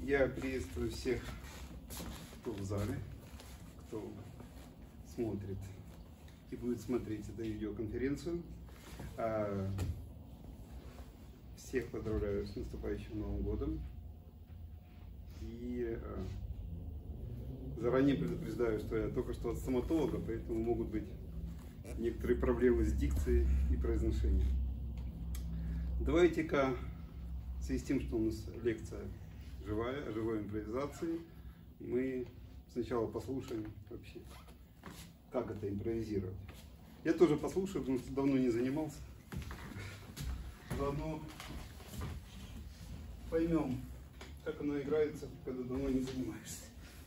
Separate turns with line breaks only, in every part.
Я приветствую всех, кто в зале, кто смотрит и будет смотреть эту видеоконференцию. Всех поздравляю с наступающим Новым годом. И заранее предупреждаю, что я только что от стоматолога, поэтому могут быть некоторые проблемы с дикцией и произношением. Давайте-ка, в связи с тем, что у нас лекция живая, о живой импровизации, мы сначала послушаем вообще, как это импровизировать. Я тоже послушаю, потому что давно не занимался. Заодно поймем, как оно играется, когда давно не занимаешься.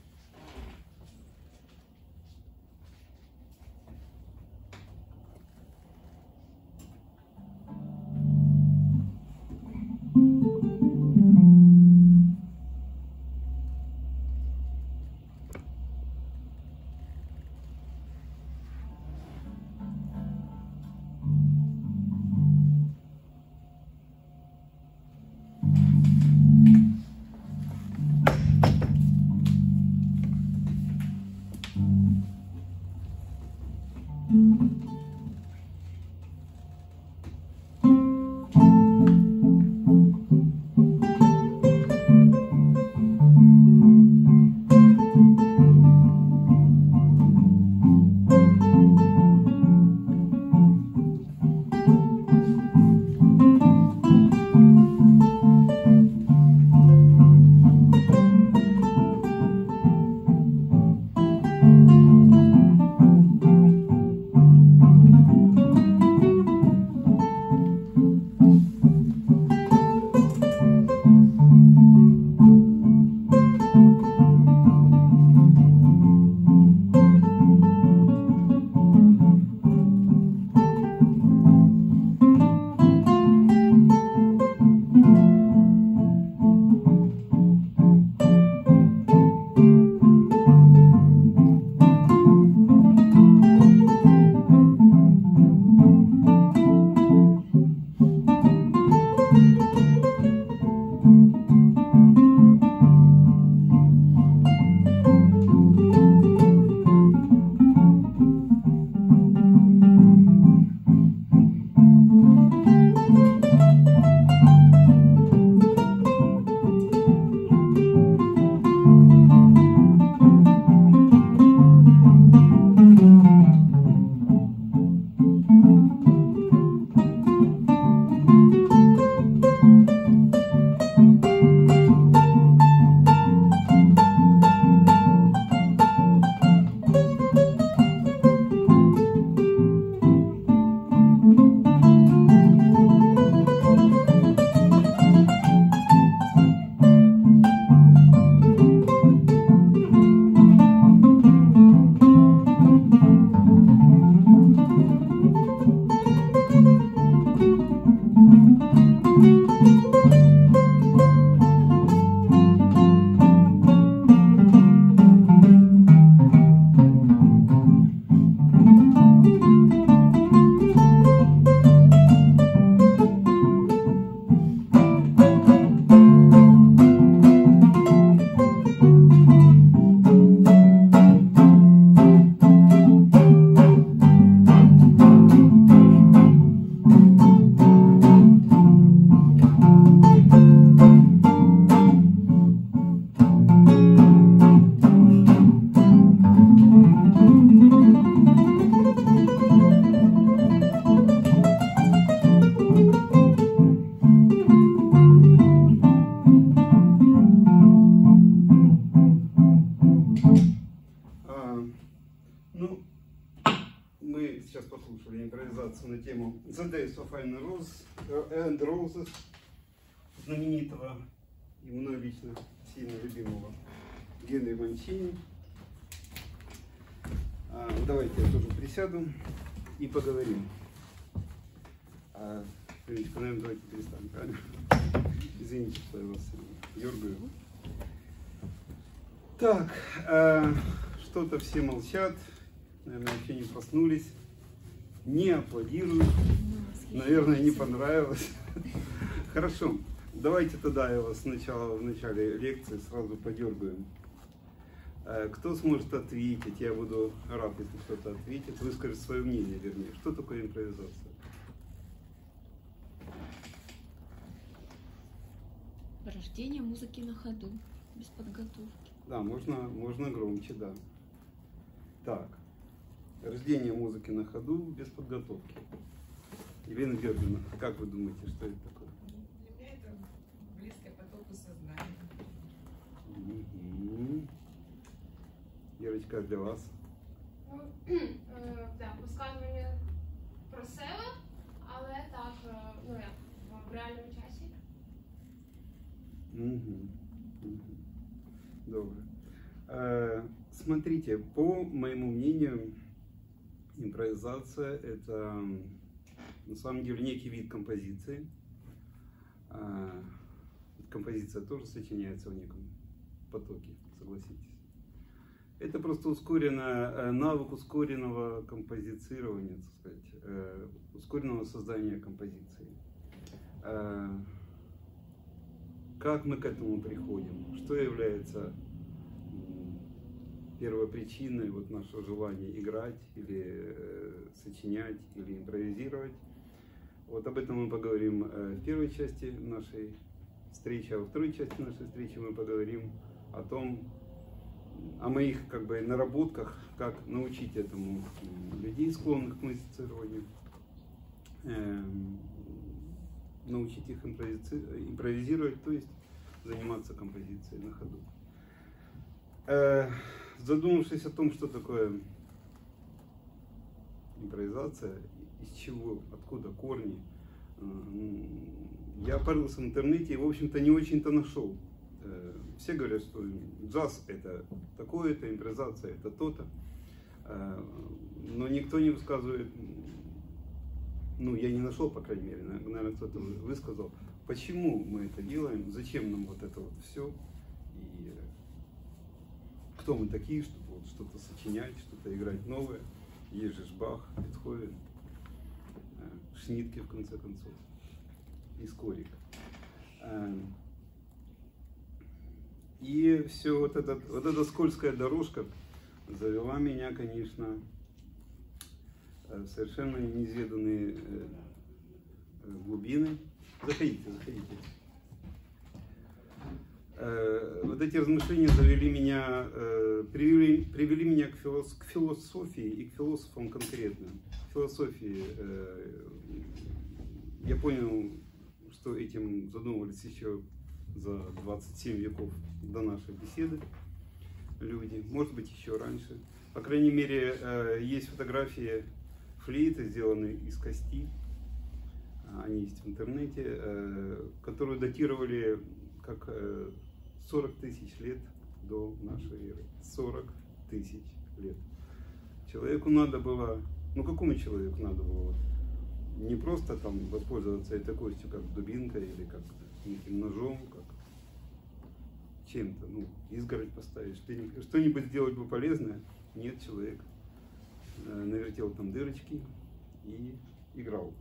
На тему The Days of Anne and Roses, знаменитого и мной лично сильно любимого Генри Манчини. Давайте я тоже присяду и поговорим. Наверное, давайте перестанем, правильно? Извините, что я вас дергаю. Так, что-то все молчат, наверное, вообще не проснулись. Не аплодируют. Наверное, не понравилось. Хорошо. давайте тогда я вас сначала в начале лекции сразу подергаю. Кто сможет ответить, я буду рад, если кто-то ответит, выскажет свое мнение, вернее. Что такое импровизация?
Рождение музыки на ходу, без подготовки.
Да, можно громче, да. Так, рождение музыки на ходу, без подготовки. Елена Георгиевна, как вы думаете, что это такое?
Для меня это близко потоку сознания.
Угу. Ірочка, для вас?
Так, розказування про себе, але так, ну як, в реальному часі.
Добре. Смотрите, по моему мнению, импровизация — это на самом деле некий вид композиции. Композиция тоже сочиняется в неком потоке, согласитесь. Это просто навык ускоренного композицирования, так сказать, ускоренного создания композиции. Как мы к этому приходим? Что является первопричиной вот нашего желания играть или сочинять или импровизировать? Вот об этом мы поговорим в первой части нашей встречи, а во второй части нашей встречи мы поговорим о моих как бы наработках, как научить этому людей, склонных к музицированию, научить их импровизировать, то есть заниматься композицией на ходу. Задумавшись о том, что такое импровизация, из чего, откуда корни, я порылся в интернете и, в общем-то, не очень-то нашел. Все говорят, что джаз — это такое-то, импровизация — это то-то, но никто не высказывает, ну, я не нашел, по крайней мере, наверное, кто-то высказал, почему мы это делаем, зачем нам вот это вот все, и кто мы такие, чтобы вот что-то сочинять, что-то играть новое. Есть же Бах, Бетховен, Шнитке, в конце концов, и Скорик. И все вот эта скользкая дорожка завела меня, конечно, в совершенно неизведанные глубины. Заходите. Вот эти размышления привели меня к философии и к философам конкретно. В философии я понял, что этим задумывались еще за 27 веков до нашей беседы люди, может быть, еще раньше. По крайней мере, есть фотографии флейты, сделанные из кости, они есть в интернете, которую датировали как 40 тысяч лет до нашей эры. 40 тысяч лет. Человеку надо было, ну какому человеку надо было не просто там воспользоваться этой костью как дубинкой или как неким ножом, как чем-то, ну, изгородь поставить, что-нибудь сделать бы полезное. Нет, человек навертел там дырочки и играл.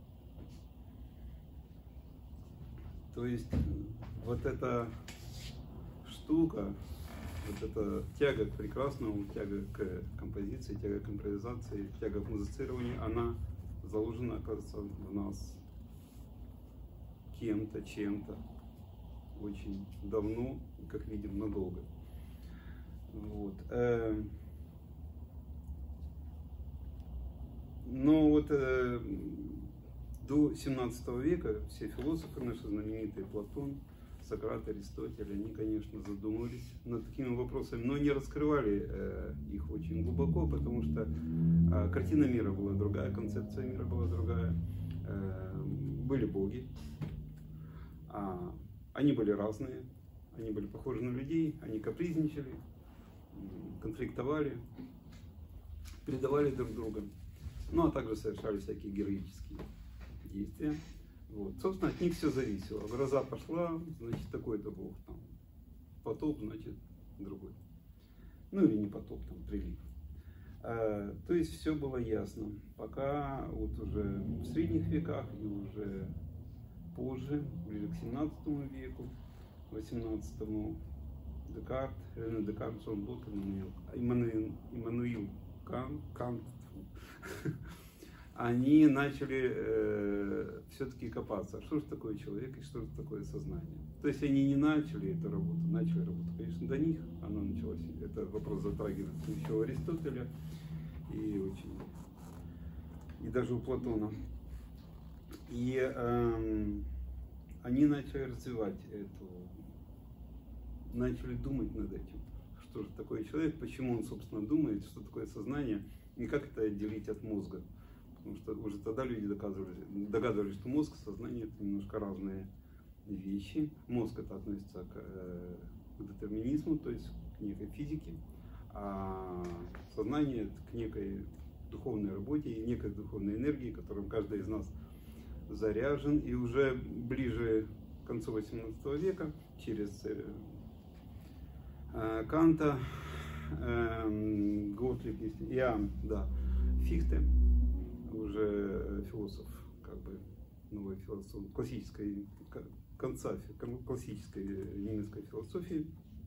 То есть вот эта штука, вот эта тяга к прекрасному, тяга к композиции, тяга к импровизации, тяга к музицированию, она заложена, оказывается, в нас кем-то, чем-то очень давно, как видим, надолго. Вот. Но вот до 17 века все философы наши знаменитые, Платон, Сократ, Аристотель, они, конечно, задумывались над такими вопросами, но не раскрывали их очень глубоко, потому что картина мира была другая, концепция мира была другая, были боги, они были разные, они были похожи на людей, они капризничали, конфликтовали, предавали друг друга, ну а также совершали всякие героические действия. Вот. Собственно, от них все зависело. Гроза пошла, значит, такой-то бог, там, потоп, значит, другой. Ну или не потоп, там, прилив. То есть все было ясно. Пока вот уже в средних веках и уже позже, ближе к 17 веку, 18-му, Декарт, Рене Декарт, Джон Лок, Иммануил Кант, они начали все-таки копаться, что же такое человек и что же такое сознание. То есть они не начали эту работу, начали работу, конечно, до них она началась. Это вопрос затрагивается еще у Аристотеля и даже у Платона. И они начали развивать начали думать над этим, что же такое человек, почему он, собственно, думает, что такое сознание, и как это отделить от мозга. Потому что уже тогда люди догадывались, что мозг и сознание — это немножко разные вещи. Мозг — это относится к детерминизму, то есть к некой физике, а сознание — это к некой духовной работе и некой духовной энергии, которым каждый из нас заряжен. И уже ближе к концу 18 века через Канта, Готлиб, Иоанн, да, Фихте, уже философ, как бы новой философии, конца классической немецкой философии,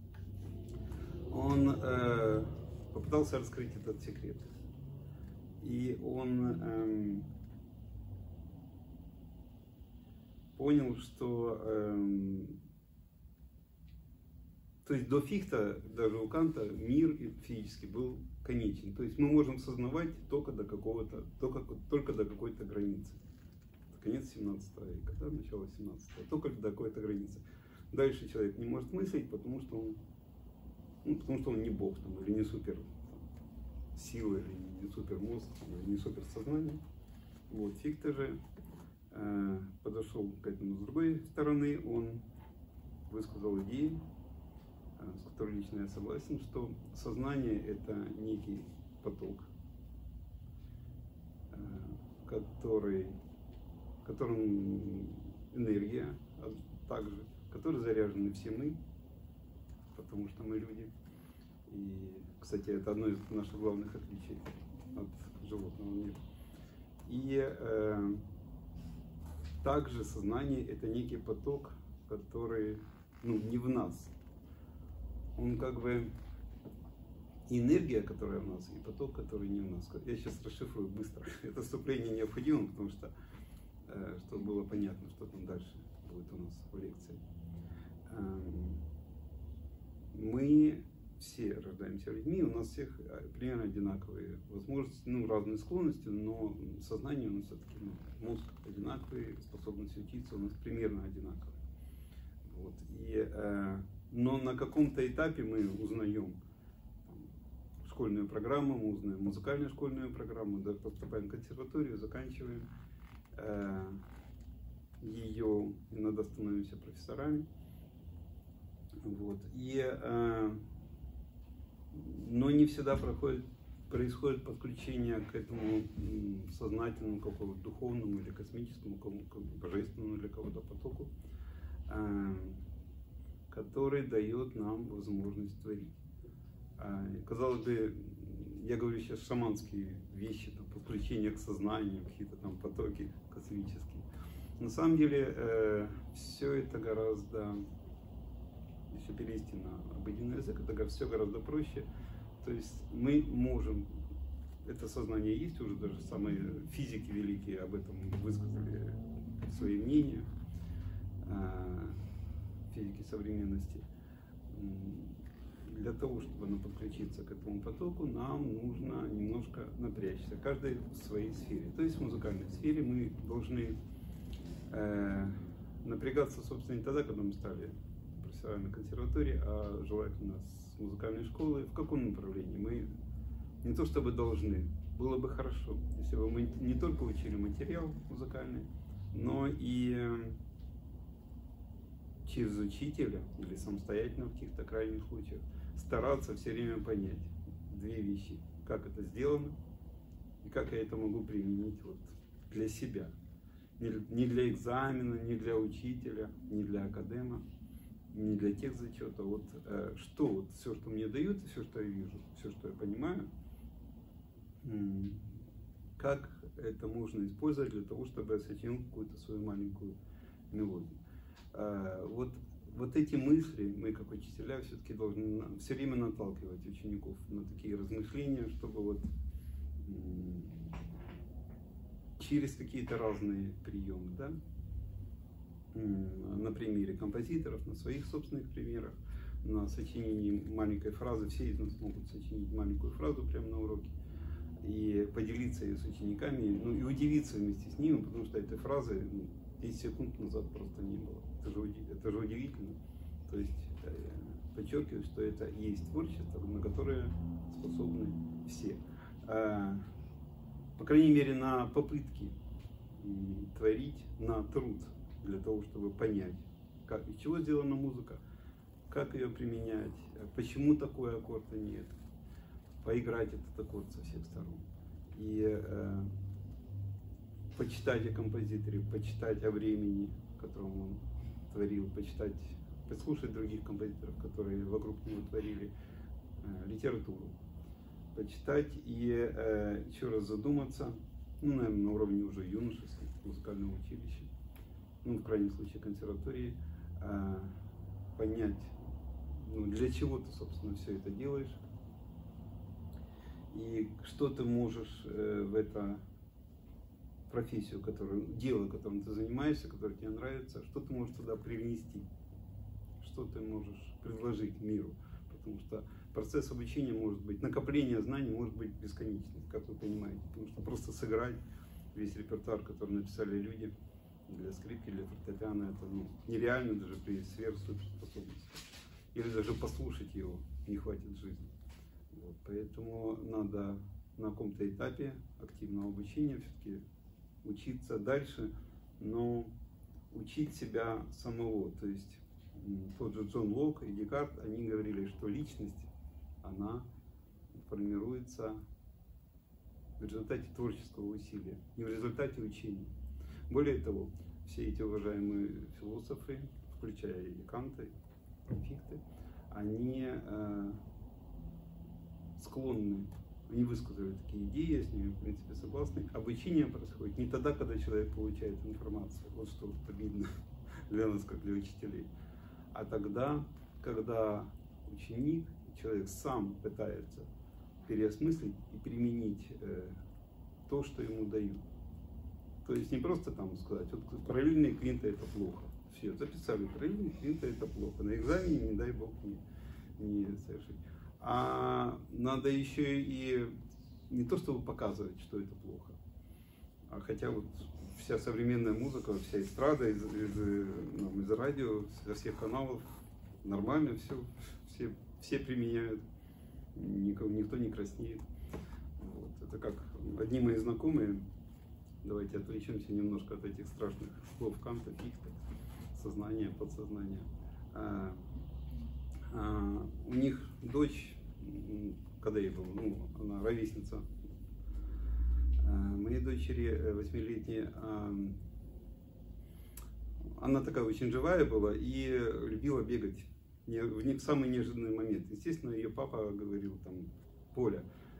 он попытался раскрыть этот секрет. И он понял, что то есть до Фихта, даже у Канта, мир физически был конечен. То есть мы можем сознавать только до какой-то границы. Конец 17 века, да, начало 17-го, только до какой-то границы. Дальше человек не может мыслить, потому что он не бог там, или не супер сила, или не супер мозг, или не супер сознание. Вот, Фихте же подошел к этому с другой стороны, он высказал идею, с которой лично я согласен, что сознание — это некий поток, которым энергия, также, которой заряжены все мы, потому что мы люди. И, кстати, это одно из наших главных отличий от животного мира. И также сознание — это некий поток, который не в нас. Он как бы энергия, которая в нас, и поток, который не в нас. Я сейчас расшифрую быстро. Это вступление необходимо, потому что, чтобы было понятно, что там дальше будет у нас в лекции. Мы все рождаемся людьми, у нас всех примерно одинаковые возможности, разные склонности, но сознание у нас все-таки, мозг одинаковый, способность учиться у нас примерно одинаковая. Вот. Но на каком-то этапе мы узнаем школьную программу, мы узнаем музыкальную школьную программу, да, поступаем в консерваторию, заканчиваем ее, иногда становимся профессорами. Вот. Но не всегда происходит подключение к этому сознательному, какому-то духовному или космическому, божественному для кого-то потоку, который дает нам возможность творить. Казалось бы, я говорю сейчас шаманские вещи, там, подключение к сознанию, какие-то там потоки космические. На самом деле все это гораздо, если перевести на обыденный язык, это все гораздо проще. То есть мы можем, это сознание есть, уже даже самые физики великие об этом высказали свои мнения, физики современности. Для того, чтобы подключиться к этому потоку, нам нужно немножко напрячься, каждый в своей сфере. То есть в музыкальной сфере мы должны напрягаться, собственно, не тогда, когда мы стали профессорами консерватории, а желательно с музыкальной школы. В каком направлении? Мы не то чтобы должны, было бы хорошо, если бы мы не только учили материал музыкальный, но и через учителя или самостоятельно в каких-то крайних случаях стараться все время понять две вещи: как это сделано и как я это могу применить для себя. Не для экзамена, не для учителя, не для академа, не для тех зачетов. Все, что мне дают, все, что я вижу, все, что я понимаю, как это можно использовать для того, чтобы я сочинил какую-то свою маленькую мелодию. Вот эти мысли мы, как учителя, все-таки должны все время наталкивать учеников на такие размышления, чтобы вот через какие-то разные приемы, да, на примере композиторов, на своих собственных примерах, на сочинении маленькой фразы. Все из нас могут сочинить маленькую фразу прямо на уроке и поделиться ее с учениками, ну и удивиться вместе с ними, потому что этой фразы 10 секунд назад просто не было. Это же удивительно. То есть подчеркиваю, что это и есть творчество, на которое способны все. По крайней мере, на попытки творить, на труд для того, чтобы понять, как, из чего сделана музыка, как ее применять, почему такой аккорд, а нет, поиграть этот аккорд со всех сторон. И почитать о композиторе, почитать о времени, в котором он творил, почитать, послушать других композиторов, которые вокруг него творили, литературу, почитать и еще раз задуматься, ну, наверное, на уровне уже юношеского музыкального училища, ну, в крайнем случае консерватории, понять, ну, для чего ты, собственно, все это делаешь, и что ты можешь в это профессию, дело, которым ты занимаешься, которое тебе нравится, что ты можешь туда привнести, что ты можешь предложить миру, потому что процесс обучения может быть, накопление знаний может быть бесконечным, как вы понимаете, потому что просто сыграть весь репертуар, который написали люди для скрипки, для фортепиано, это нереально даже при сверхсуперспособности. Или даже послушать его не хватит жизни. Вот, поэтому надо на каком-то этапе активного обучения все-таки учиться дальше, но учить себя самого. То есть тот же Джон Лок и Декарт, они говорили, что личность, она формируется в результате творческого усилия, не в результате учения. Более того, все эти уважаемые философы, включая и Канта, и Фихте, они склонны, они высказывают такие идеи, я с ними в принципе согласны. Обучение происходит не тогда, когда человек получает информацию, вот что обидно для нас, как для учителей, а тогда, когда ученик, человек сам пытается переосмыслить и применить то, что ему дают. То есть не просто там сказать, вот параллельные квинты это плохо. Все, записали, параллельные квинты это плохо. На экзамене, не дай бог, не совершить. А надо еще и не то, чтобы показывать, что это плохо. А хотя вот вся современная музыка, вся эстрада из радио, со всех каналов нормально все применяют, никто не краснеет. Вот. Это как одни мои знакомые, давайте отвлечемся немножко от этих страшных слов Канта, Фихте, сознание, подсознание. У них дочь, когда ей было, она ровесница моей дочери 8-летней, она такая очень живая была и любила бегать в самый неожиданный момент. Естественно, ее папа говорил там: Поля,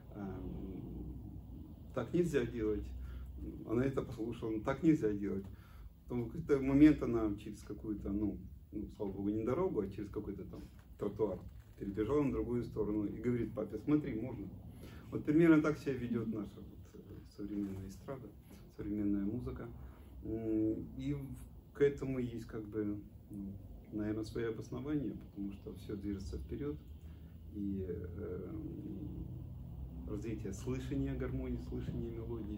так нельзя делать. Она это послушала, но так нельзя делать. Потом в какой-то момент она через какую-то, слава богу, не дорогу, а через какой-то там тротуар перебежала на другую сторону и говорит папе: смотри, можно. Вот примерно так себя ведет наша современная эстрада, современная музыка. И к этому есть наверное, свое обоснование, потому что все движется вперед. И развитие слышания гармонии, слышания мелодии.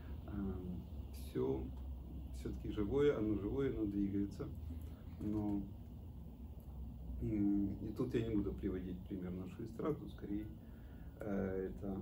Все-таки живое, оно двигается. Но и тут я не буду приводить пример нашу эстраду, скорее это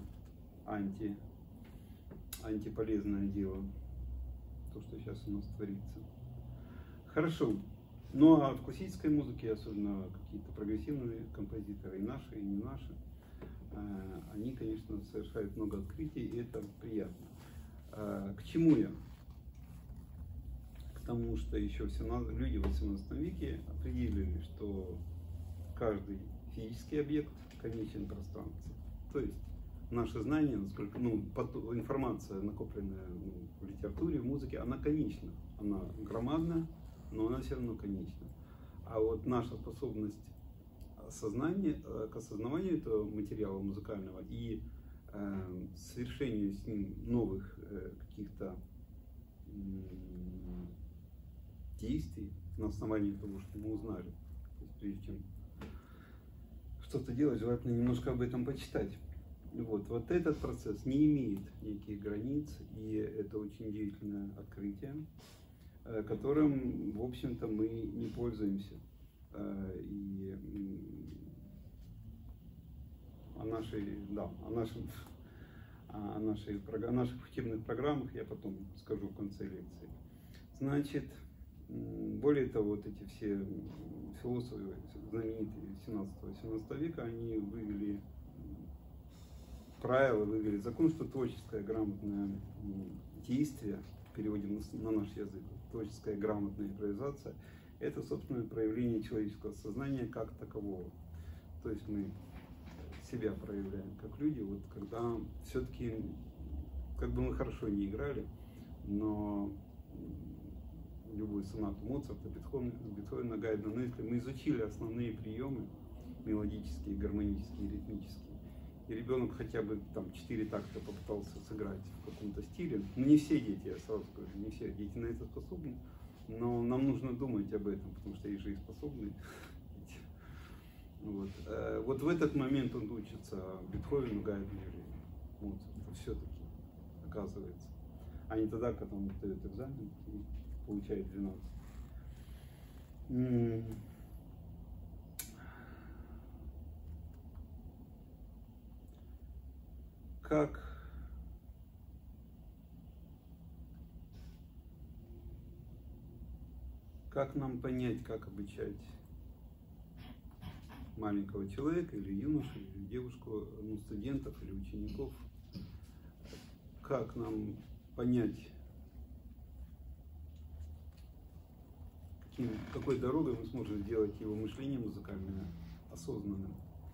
антиполезное дело, то, что сейчас у нас творится. Хорошо. Ну а в классической музыке, особенно какие-то прогрессивные композиторы, и наши, и не наши, они, конечно, совершают много открытий, и это приятно. К чему я? К тому, что еще люди в 18 веке определили, что каждый физический объект конечен в пространстве. То есть наше знание, насколько, информация, накопленная в литературе, в музыке, она конечна, она громадна, но она все равно конечна. А вот наша способность к осознаванию этого материала музыкального и совершению с ним новых каких-то действий на основании того, что мы узнали. То есть, прежде чем что-то делать, желательно немножко об этом почитать. Вот этот процесс не имеет никаких границ, и это очень удивительное открытие, которым, в общем-то, мы не пользуемся. И о наших учебных программах я потом скажу в конце лекции. Значит, более того, вот эти все философы знаменитые 17 века, они вывели правила, вывели закон, что творческое грамотное действие, переводим на наш язык, творческая грамотная импровизация, это, собственно, проявление человеческого сознания как такового. То есть мы себя проявляем как люди, вот когда все-таки, как бы мы хорошо не играли, но любую сонату Моцарта, Бетховена, Гайдна, но если мы изучили основные приемы мелодические, гармонические, ритмические, и ребенок хотя бы там 4 такта попытался сыграть в каком-то стиле, ну не все дети, я сразу скажу, не все дети на это способны, но нам нужно думать об этом, потому что есть же и способные. Вот в этот момент он учится Бетховену, Гайдну или Моцарту, все-таки, оказывается. А не тогда, когда он сдает экзамен и получает 12. Как нам понять, как обучать маленького человека или юношу, или девушку, ну, студентов или учеников? Как нам понять, какой дорогой мы сможем сделать его мышление музыкальное осознанным?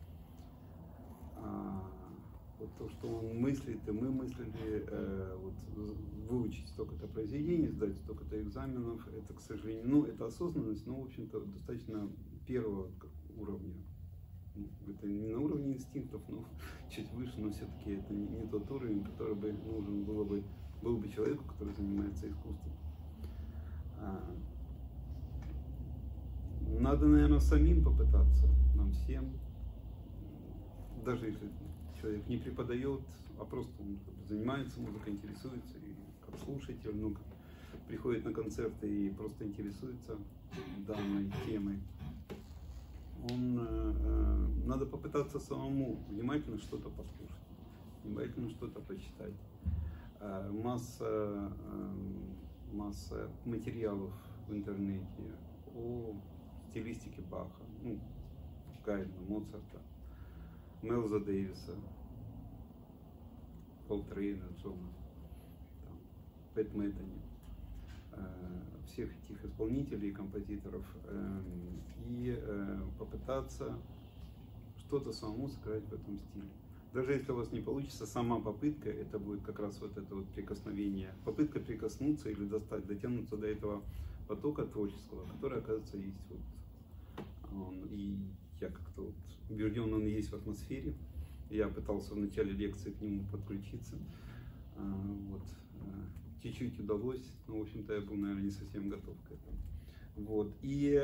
Вот то, что он мыслит, и мы мыслили, вот, выучить столько-то произведений, сдать столько-то экзаменов, это, к сожалению, ну, это осознанность, но, в общем-то, достаточно первого уровня. Это не на уровне инстинктов, но чуть выше, но все-таки это не тот уровень, который бы нужен был бы человеку, который занимается искусством. Надо, наверное, самим попытаться, нам всем, даже если человек не преподает, а просто он занимается музыкой, интересуется, и как слушатель, ну, как приходит на концерты и просто интересуется данной темой. Надо попытаться самому внимательно что-то послушать, внимательно что-то почитать. Масса материалов в интернете о стилистике Баха, ну, Гайдна, Моцарта, Майлза Дэвиса, Колтрейна, Джона, Пэт Мэттани, всех этих исполнителей и композиторов, и попытаться что-то самому сыграть в этом стиле. Даже если у вас не получится, сама попытка, это будет как раз вот это вот прикосновение, попытка прикоснуться или дотянуться до этого потока творческого, который, оказывается, есть вот он, и я как-то вот убежден, он есть в атмосфере. Я пытался в начале лекции к нему подключиться, вот, чуть-чуть удалось, но, в общем-то, я был, наверное, не совсем готов к этому. Вот, и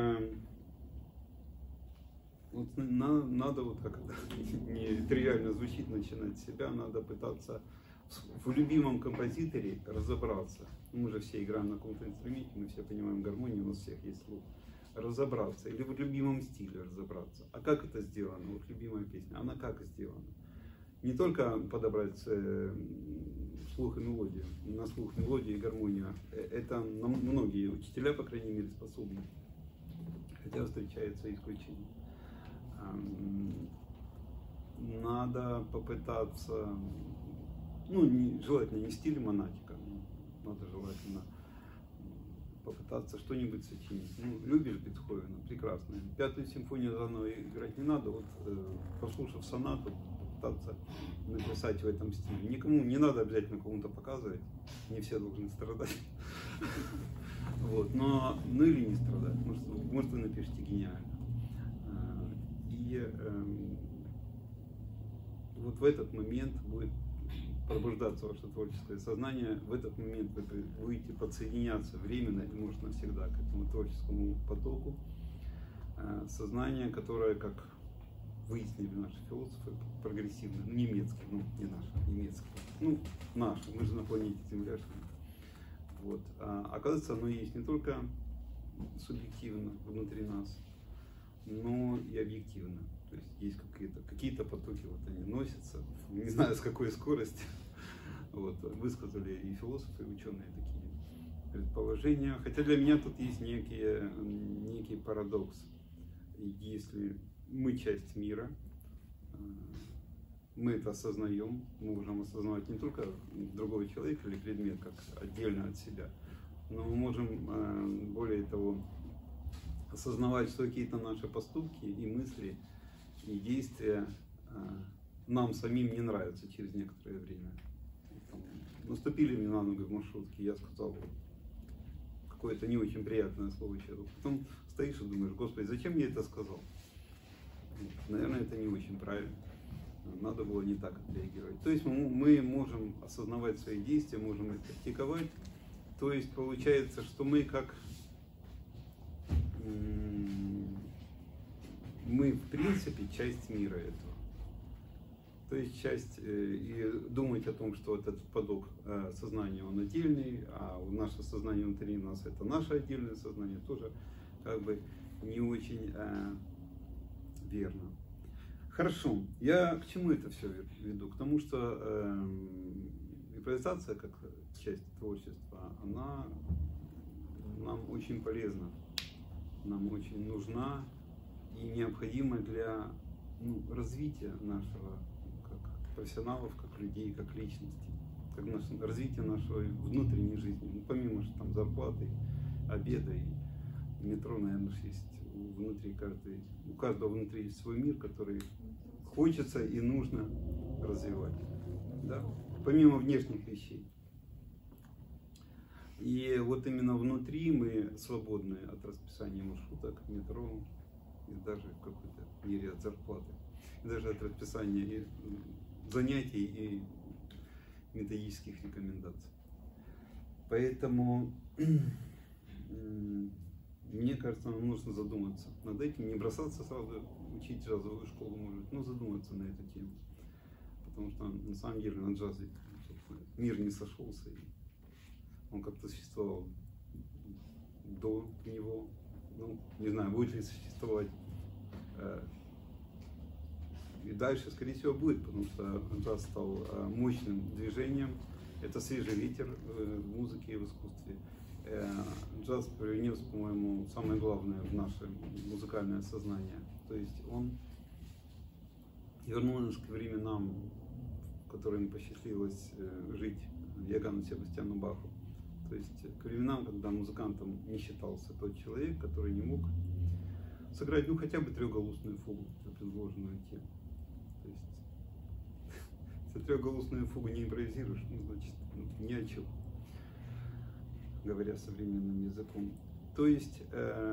вот надо вот как не тривиально звучит, начинать с себя, надо пытаться в любимом композиторе разобраться. Мы же все играем на каком-то инструменте, мы все понимаем гармонию, у нас всех есть слух. Разобраться, или в любимом стиле разобраться. А как это сделано? Вот любимая песня, она как сделана? Не только подобрать слух и мелодию, на слух мелодию и гармонию. Это многие учителя, по крайней мере, способны. Хотя встречаются исключения. Надо попытаться, ну, желательно не в стиле монатика, надо желательно попытаться что-нибудь сочинить. Ну, любишь Бетховена, прекрасно. 5-ю симфонию заново играть не надо, вот послушав сонату, попытаться написать в этом стиле. Никому не надо обязательно кому-то показывать, не все должны страдать. Вот, но, ну или не страдать, может вы напишите гениально. И вот в этот момент будет пробуждаться ваше творческое сознание, в этот момент вы будете подсоединяться временно и, может, навсегда к этому творческому потоку сознания, которое, как выяснили наши философы, прогрессивные, немецкие, ну не наши, немецкие, ну наши, мы же на планете Земля живем. Вот. А оказывается, оно есть не только субъективно внутри нас, но и объективно. То есть есть какие-то потоки, вот они носятся, не знаю с какой скоростью. Вот, высказали и философы, и ученые такие предположения. Хотя для меня тут есть некий парадокс. Если мы часть мира, мы это осознаем, мы можем осознавать не только другого человека или предмет как отдельно от себя, но мы можем, более того, осознавать, что какие-то наши поступки и мысли, и действия нам самим не нравятся через некоторое время. Наступили мне на ногу в маршрутке, я сказал какое-то не очень приятное слово человеку. Потом стоишь и думаешь: Господи, зачем я это сказал? Наверное, это не очень правильно. Надо было не так отреагировать. То есть мы можем осознавать свои действия, можем их практиковать. То есть получается, что мы как... Мы в принципе часть мира этого. То есть часть, и думать о том, что этот поток сознания, он отдельный, а наше сознание внутри нас это наше отдельное сознание, тоже как бы не очень верно. Хорошо, я к чему это все веду? К тому, что импровизация как часть творчества, она нам очень полезна, нам очень нужна и необходима для развития нашего как профессионалов, как людей, как личностей, как развития нашей внутренней жизни. Ну, помимо что там зарплаты, обеда и метро, наверное, есть у каждого внутри есть свой мир, который хочется и нужно развивать, да? Помимо внешних вещей. И вот именно внутри мы свободны от расписания маршруток, метро, и даже в какой-то мере от зарплаты, и даже от расписания и занятий и методических рекомендаций. Поэтому мне кажется, нам нужно задуматься над этим, не бросаться сразу учить джазовую школу, может, но задуматься на эту тему. Потому что на самом деле на джазе мир не сошелся, и он как-то существовал до него. Ну, не знаю, будет ли существовать и дальше, скорее всего, будет, потому что джаз стал мощным движением. Это свежий ветер в музыке и в искусстве. Джаз привнес, по-моему, самое главное в наше музыкальное сознание. То есть он вернул нас к временам, в которым посчастливилось жить Иоганну Себастьяну Баху. То есть к временам, когда музыкантом не считался тот человек, который не мог сыграть хотя бы трехголосную фугу на предложенную тему. То есть если трехголосную фугу не импровизируешь, значит ни о чем, говоря современным языком. То есть,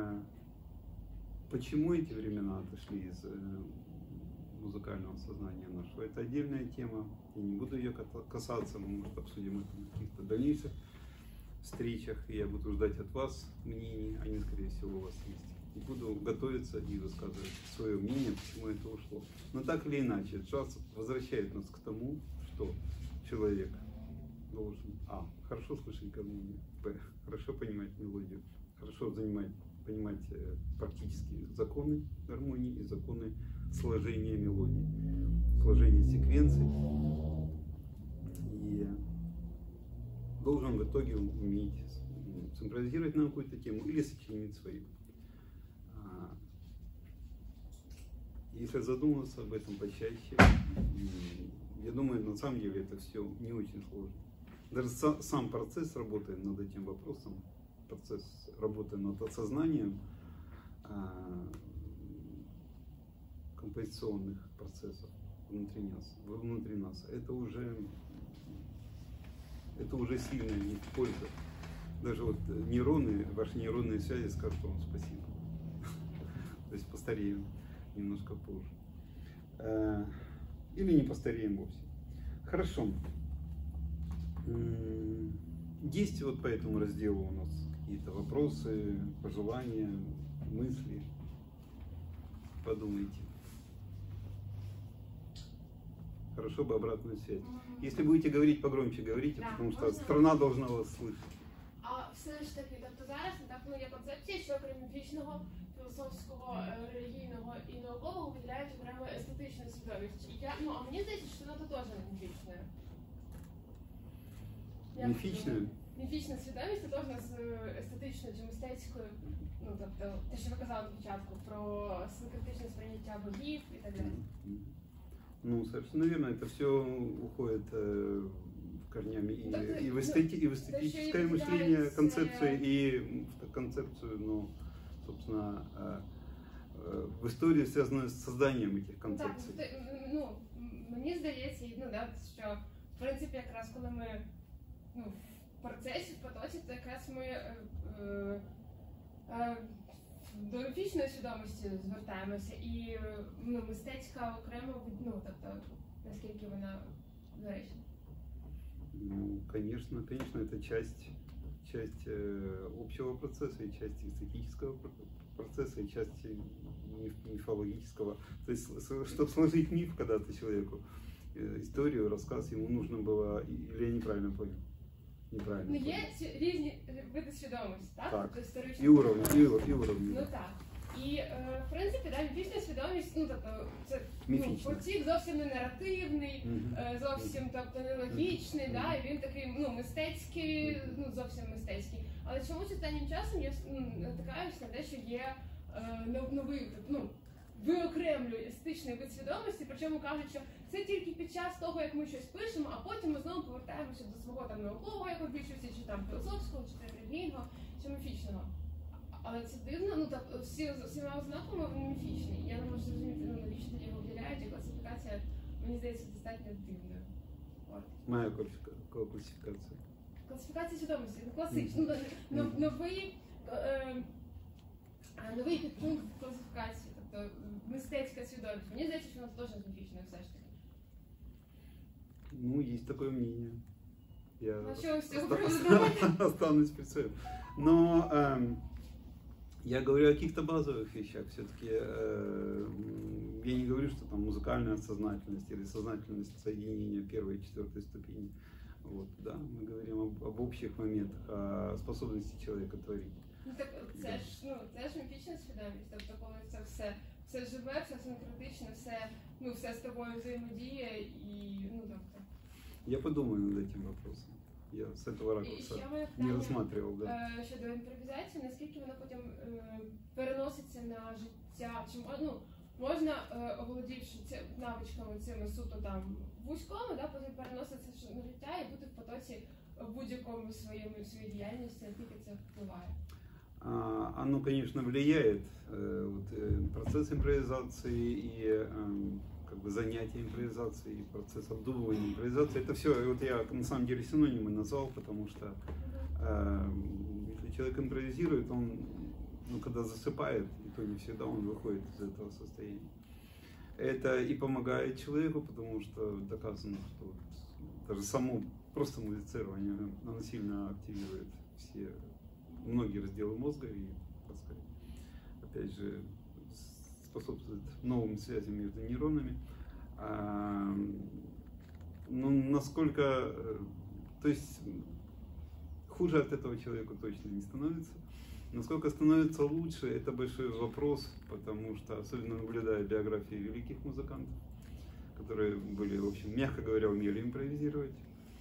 почему эти времена отошли из музыкального сознания нашего, это отдельная тема, я не буду ее касаться, мы, может, обсудим это на каких-то дальнейших встречах, и я буду ждать от вас мнений, они, скорее всего, у вас есть, и буду готовиться и высказывать свое мнение, почему это ушло. Но так или иначе, джаз возвращает нас к тому, что человек должен хорошо слышать гармонию, хорошо понимать мелодию, хорошо понимать практически законы гармонии и законы сложения мелодий, сложения секвенций. И должен в итоге уметь симпровизировать на какую-то тему или сочинить свою. Если задуматься об этом почаще, я думаю, на самом деле это все не очень сложно. Даже сам процесс работы над этим вопросом, процесс работы над осознанием композиционных процессов внутри нас, это уже сильная польза. даже вот ваши нейронные связи скажут вам спасибо. То есть постареем немножко позже. Или не постареем вовсе. Хорошо. Есть вот по этому разделу у нас какие-то вопросы, пожелания, мысли? Подумайте. Хорошо бы обратную связь. Если будете говорить погромче, говорите,
Да,
потому что
можна?
страна должна вас слышать.
А все ж таки, тобто зараз так, ну, є концепція, що окрім міфічного, філософського, релігійного і наукового виділяють окремо естетичну свідомість. А мені здається, що вона теж не міфічною.
Міфічною?
Міфічна свідомість тотожна з естетичною чи мистецькою, ну тобто те, що ви казали на початку, про синкретичне сприйняття богів і так далі.
Ну, совершенно верно, это все уходит корнями и в эстетическое мышление, концепцию, ну, собственно, в истории, связанную з созданням этих концепцій.
Так, мені здається, що в принципі якраз коли ми в процесі, в потоці, то якраз ми до міфічної свідомості звертаємося і мистецька окремо, тобто наскільки вона доречна.
Ну, конечно, это часть общего процесса и часть эстетического процесса, и часть мифологического. То есть, чтобы сложить миф когда-то человеку, историю, рассказ, ему нужно было, или я неправильно понял? Неправильно.
Є різні види свідомості, так?
Так.
Тобто історичні.
І уровні.
Ну так. І, в принципі, міфічна свідомість, тобто, це потік зовсім не наративний, зовсім, тобто, не логічний, і він такий, мистецький, зовсім мистецький. Але чомусь останнім часом я натикаюся на те, що є новий, виокремлює естетичний вид свідомості, причому кажуть, що це тільки під час того, як ми щось пишемо, а потім ми знову повертаємося до свого там наукового, як більшості, чи там філософського, чи релігійного, чи міфічного. Але це дивно, так всіма ознаками він міфічний. Я не можу зрозуміти, навіщо тоді його виділяють, і класифікація, мені здається, достатньо дивною.
Моя класифікація.
Класифікація свідомості, класична, новий підпункт класифікації, тобто мистецька свідомість. Мені здається, що вона теж міфічною все ж таки.
Ну, есть такое мнение. Я останусь при своем. Но я говорю о каких-то базовых вещах. Все-таки я не говорю, что там музыкальная сознательность или сознательность соединения первой и четвертой ступени. Вот, да, мы говорим об общих моментах, о способности человека творить.
Так це ж міфічна свідомість, тобто коли це все живе, все синкретичне, все з тобою взаємодіє і, тобто.
Я подумаю над этим вопросом. Я с этого ракурса не рассматривал, да.
Щодо імпровізації, наскільки вона потім переноситься на життя, чи можна, оволодівши навичками цими суто там вузькому, потім переноситися на життя і бути в потоці в будь-якому своїй діяльності, наскільки це впливає?
Оно, конечно, влияет. Процесс импровизации и занятие импровизацией, процесс обдумывания импровизации, это все, вот я на самом деле синонимы назвал, потому что если человек импровизирует, он, когда засыпает, и то не всегда он выходит из этого состояния. Это и помогает человеку, потому что доказано, что даже само просто музицирование, оно сильно активирует многие разделы мозга и, так сказать, опять же, способствует новым связям между нейронами. Насколько, то есть хуже от этого человеку точно не становится. Насколько становится лучше, это большой вопрос, потому что, особенно наблюдая биографии великих музыкантов, которые были, в общем, мягко говоря, умели импровизировать,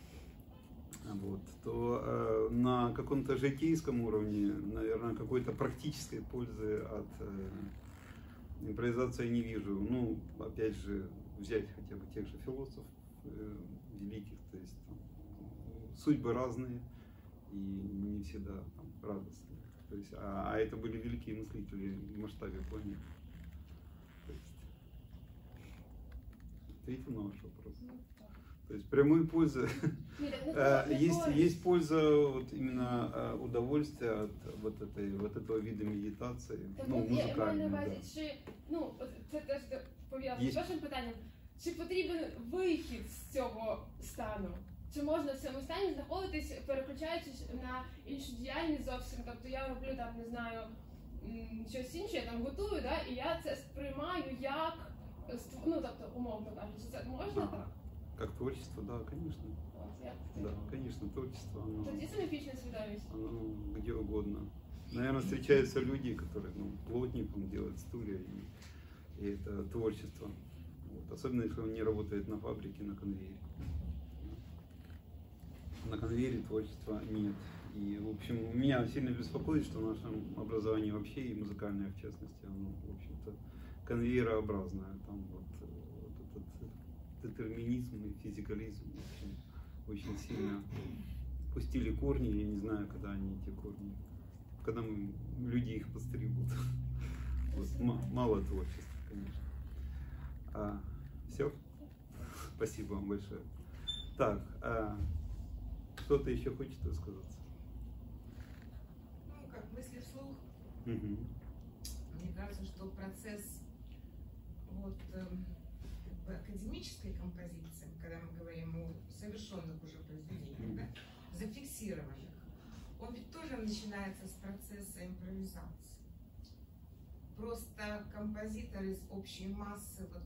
то на каком-то житейском уровне, наверное, какой-то практической пользы от импровизации я не вижу. Опять же, взять хотя бы тех же философов великих, то есть судьбы разные и не всегда радостные. То есть, это были великие мыслители в масштабе планеты. То есть, ответил на ваш вопрос. То есть прямой пользы. Есть польза вот именно удовольствия от вот этого вида медитации, ну, музикальної.
Ну, це теж пов'язано з вашим питанням. Чи потрібен вихід з цього стану? Чи можна в цьому стані знаходитись, переключаючись на іншу діяльність зовсім? Тобто я роблю там, не знаю, щось інше, я там готую, да, і я це сприймаю як, ну, тобто, умовно кажучи, це можна так?
Как творчество, да, конечно. Да, конечно, творчество, оно...
Тоді це міфічна свідомість?
Оно где угодно. Наверное, встречаются люди, которые, ну, плотником делают стулья, и это творчество. Вот. Особенно, если он не работает на фабрике, на конвейере. На конвейере творчества нет. И, в общем, меня сильно беспокоит, что в нашем образовании вообще, и музыкальное в частности, оно, в общем-то, конвейерообразное. Там вот этот детерминизм и физикализм, в общем, очень сильно пустили корни. Я не знаю, когда они, эти корни, когда люди их постригут. Вот, мало творчества, конечно. Все? Спасибо вам большое. Так, кто-то еще хочет высказаться?
Ну, как мысли вслух.
Угу.
Мне кажется, что процесс вот, академической композиции, когда мы говорим о совершенных уже произведениях, да, зафиксированных, он ведь тоже начинается с процесса импровизации. Просто композитор из общей массы вот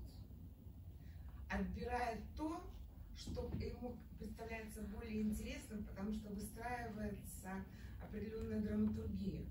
отбирает то, что ему представляется более интересным, потому что выстраивается определенная драматургия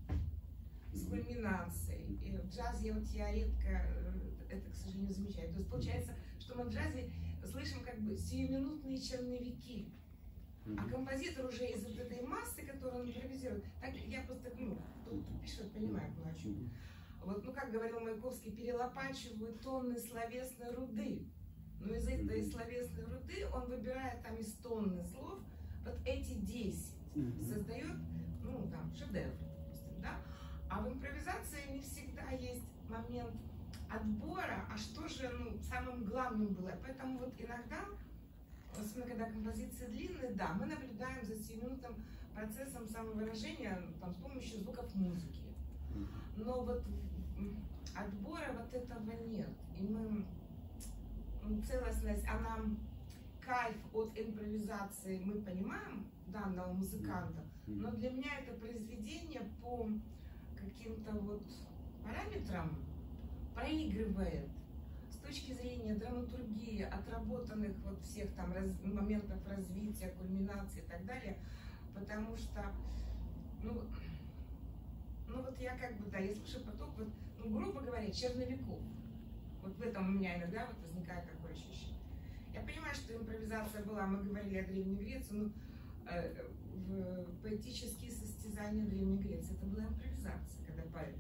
с кульминацией. И в джазе я редко это, к сожалению, замечаю. То есть получается, что мы в джазе слышим как бы сиюминутные черновики. А композитор уже из вот этой массы, которую он импровизирует, так я просто, ну, тут пишет, понимает, ну о чем. Вот, ну, как говорил Маяковский, перелопачивают тонны словесной руды. Но из этой словесной руды он выбирает там из тонны слов вот эти 10, создает, ну, там, шедевр, допустим, да? А в импровизации не всегда есть момент отбора, а что же, ну, самым главным было. Поэтому вот иногда, особенно когда композиции длинные, да, мы наблюдаем за 7-минутным процессом самовыражения там, с помощью звуков музыки. Но вот отбора вот этого нет. И мы, целостность, она, кайф от импровизации мы понимаем данного музыканта, но для меня это произведение по каким-то вот параметрам проигрывает с точки зрения драматургии, отработанных вот всех там моментов развития, кульминации и так далее, потому что, ну вот я как бы, да, я слышу поток, вот, ну, грубо говоря, черновиков. Вот в этом у меня иногда вот возникает такое ощущение. Я понимаю, что импровизация была, мы говорили о Древней Греции, ну, в поэтические состязания Древней Греции, это была импровизация, когда поэт.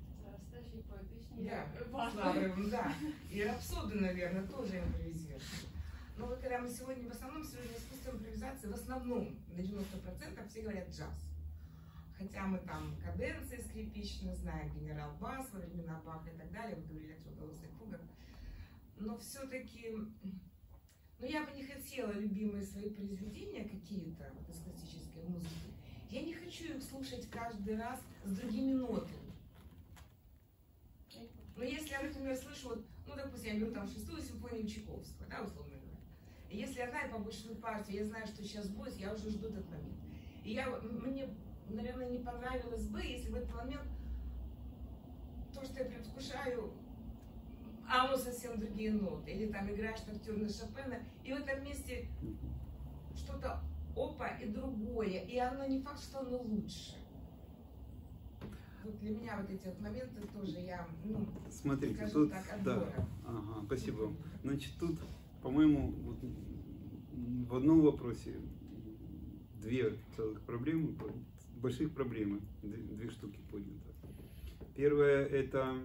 Да, и рапсоды, наверное, тоже импровизируют. Но вот когда мы сегодня, в основном, сегодня искусство импровизации, в основном, на 90% все говорят джаз. Хотя мы там каденции скрипичные знаем, генерал Бас во времена Баха и так далее, вы говорили о трудоголосых фугах. Но все-таки, ну я бы не хотела любимые свои произведения какие-то вот, из классической музыки. Я не хочу их слушать каждый раз с другими нотами. Но если я, например, слышу, вот, ну, допустим, я беру там 6-ю симфонию Чайковского, да, условно говоря. И если я знаю побочную партию, я знаю, что сейчас будет, я уже жду этот момент. И мне, наверное, не понравилось бы, если в этот момент то, что я предвкушаю, а оно совсем другие ноты. Или там играешь ноктюрны Шопена, и в этом месте что-то опа и другое. И оно не факт, что оно лучше. Вот для меня вот эти вот моменты тоже я, ну,
смотрите,
скажем
тут,
так, отбора.
Да, ага, спасибо. Значит, тут, по-моему, вот, в одном вопросе две целых проблемы, больших проблемы, две штуки подняты. Первое это,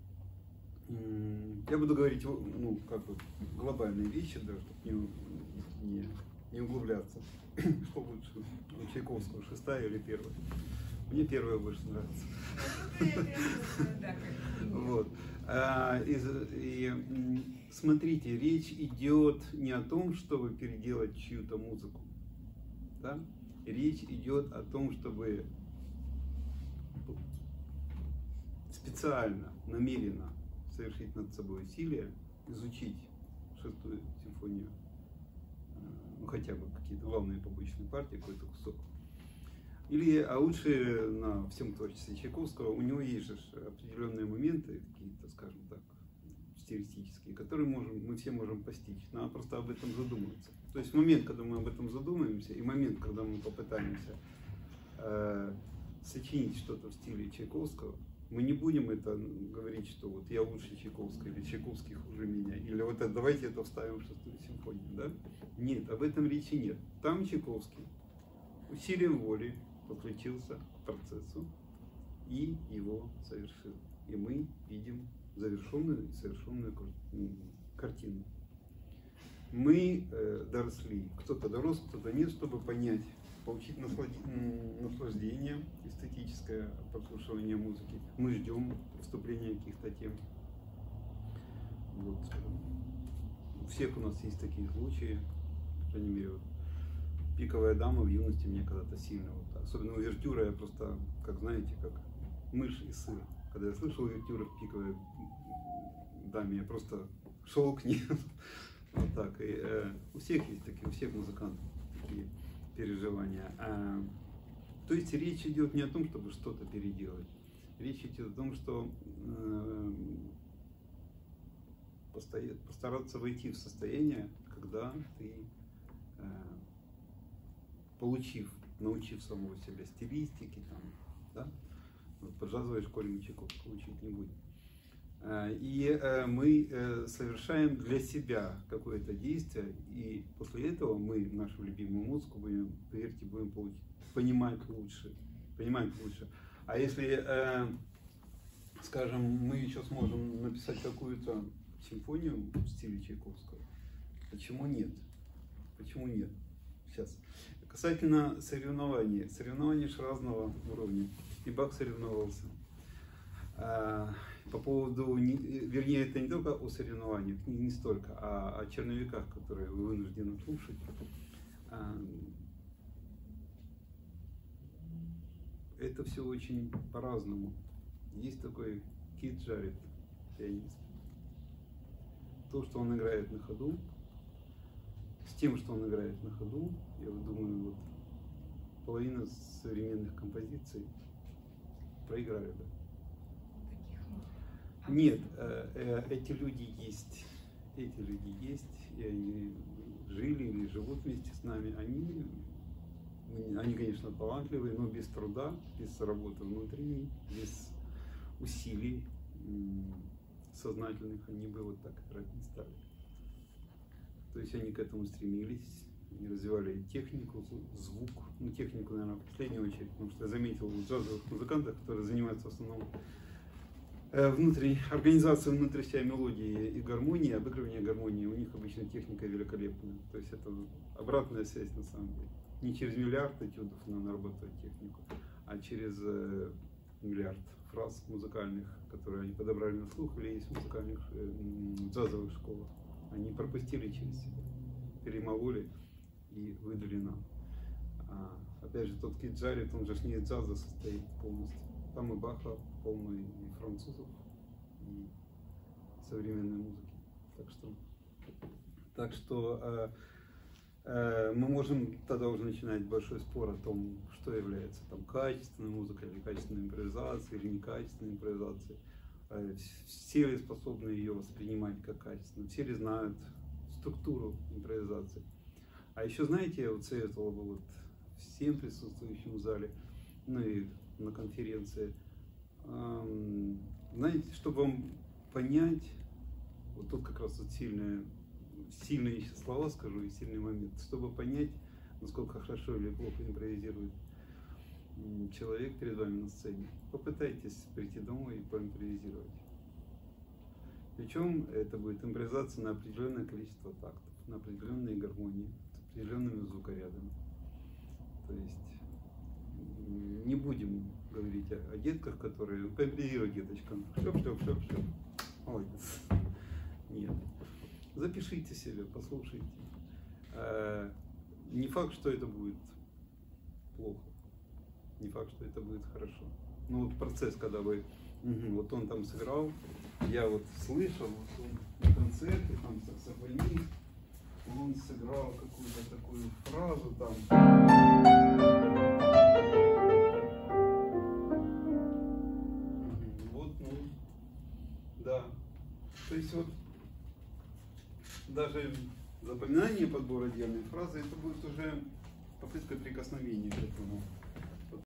я буду говорить, ну, как бы глобальные вещи, да, чтобы не углубляться. Что лучше, у Чайковского, 6-я или 1-я? Мне первая больше нравится. Вот. Смотрите, речь идет не о том, чтобы переделать чью-то музыку. Да? Речь идет о том, чтобы специально, намеренно совершить над собой усилия, изучить шестую симфонию, ну хотя бы какие-то главные побочные партии, какой-то кусок. Или, а лучше на всем творчестве Чайковского, у него есть же определенные моменты, какие-то, скажем так, стилистические, которые мы все можем постичь. Надо просто об этом задумываться. То есть момент, когда мы об этом задумаемся, и момент, когда мы попытаемся сочинить что-то в стиле Чайковского, мы не будем это говорить, что вот я лучше Чайковского, или Чайковский хуже меня, или вот это, давайте это вставим в шестую симфонию. Да? Нет, об этом речи нет. Там Чайковский усилием воли подключился к процессу и его совершил. И мы видим завершенную и совершенную картину. Мы доросли, кто-то дорос, кто-то нет, чтобы понять, получить наслаждение эстетическое от прослушивания музыки. Мы ждем вступления каких-то тем. Вот. У всех у нас есть такие случаи, по крайней мере, вот. «Пиковая дама» в юности мне когда-то сильно, вот, особенно увертюра, я просто, как знаете, как мышь и сыр. Когда я слышал увертюру в «Пиковой даме», я просто шел к ней. Вот так. И, у всех есть такие, у всех музыкантов такие переживания. То есть речь идет не о том, чтобы что-то переделать. Речь идет о том, что постараться войти в состояние, когда ты, научив самого себя стилистике, там, да? Вот по джазовой школе мы Чайковского учить не будем. И мы совершаем для себя какое-то действие, и после этого мы нашу любимую музыку будем, поверьте, будем понимать лучше. А если, скажем, мы еще сможем написать какую-то симфонию в стиле Чайковского, почему нет? Почему нет? Сейчас. Касательно соревнований. Соревнования же разного уровня. И Бах соревновался. По поводу, вернее, это не только о соревнованиях, не столько, а о черновиках, которые вы вынуждены слушать. Это все очень по-разному. Есть такой Кит Джаред, пианист. То, что он играет на ходу, с тем, что он играет на ходу, я думаю, вот половина современных композиций проиграли бы. Нет, эти люди есть, и они жили или живут вместе с нами. Они, конечно, талантливые, но без труда, без работы внутренней, без усилий сознательных они бы вот так играть не стали. То есть они к этому стремились, они развивали технику, звук, ну технику, наверное, в последнюю очередь, потому что я заметил у джазовых музыкантов, которые занимаются в основном организацией внутри себя мелодии и гармонии, обыгрывания гармонии, у них обычно техника великолепная. То есть это обратная связь на самом деле. Не через миллиард этюдов надо наработать технику, а через миллиард фраз музыкальных, которые они подобрали на слух, или есть в музыкальных джазовых школах. Они пропустили через себя, перемололи и выдали нам. Опять же, тот Кит Джаред, он же не из джаза состоит полностью. Там и Баха полно, и французов, и современной музыки. Так что мы можем тогда уже начинать большой спор о том, что является там качественной музыкой, или качественной импровизацией, или некачественной импровизацией. Все ли способны ее воспринимать как качественную, все ли знают структуру импровизации. А еще, знаете, я вот советовал бы вот всем присутствующим в зале, ну и на конференции, знаете, чтобы вам понять, вот тут как раз вот сильные еще слова скажу и сильный момент, чтобы понять, насколько хорошо или плохо импровизирует человек перед вами на сцене, попытайтесь прийти домой и поимпровизировать. Причем это будет импровизация на определенное количество тактов, на определенные гармонии, с определенными звукорядами. То есть не будем говорить о детках, которые... Поимплизируй деточкам. Шлеп, шлеп, шлеп, шлеп. Молодец. Нет. Запишите себе, послушайте. Не факт, что это будет плохо. Не факт, что это будет хорошо. Ну вот процесс, когда вы... вот он там сыграл, я вот слышал, вот он на концерте, там саксофонист, он сыграл какую-то такую фразу там. Вот, ну, да. То есть вот даже запоминание, подбор отдельной фразы, это будет уже попытка прикосновения к этому.